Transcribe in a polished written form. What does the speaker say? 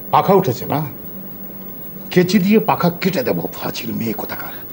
পাখা উঠেছে না, কেচি দিয়ে পাখা কেটে দেবো, ফাজিল মেয়ে কোথাকার।